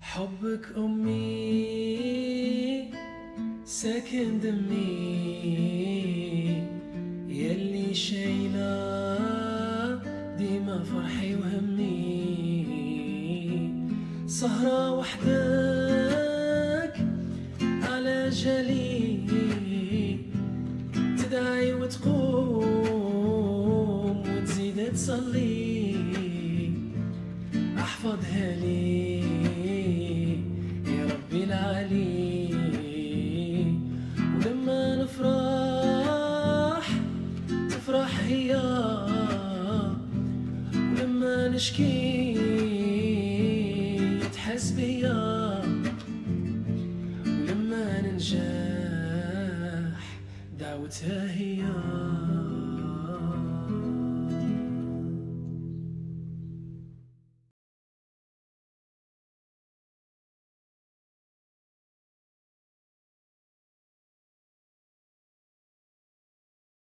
حبك أمي ساكن دمي، يلي شايلة ديما فرحي وهمي. سهرة وحدك على جالي، تدعي وتقوم وتزيد تصلي، احفظها لي يا ربي العلي. ولما نفرح تفرح هي، ولما نشكي تحس بيا، ولما ننجح دعوتها هي.